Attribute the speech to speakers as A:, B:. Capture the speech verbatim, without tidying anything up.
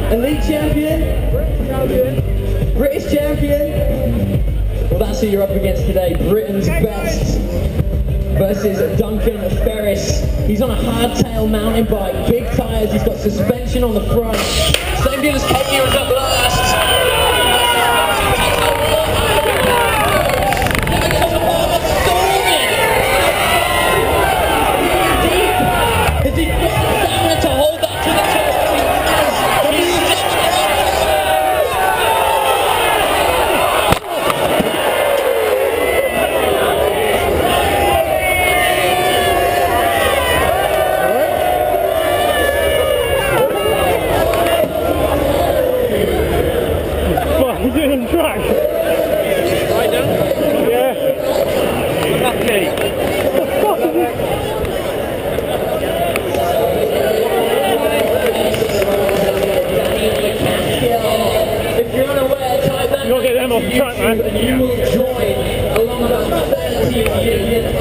A: Elite champion? British champion? Well, that's who you're up against today. Britain's best versus Duncan Ferris. He's on a hardtail mountain bike, big tyres, he's got suspension on the front. Same deal as Katie was up last. Has he got the stamina to hold that to the top? You will join alongside thirty European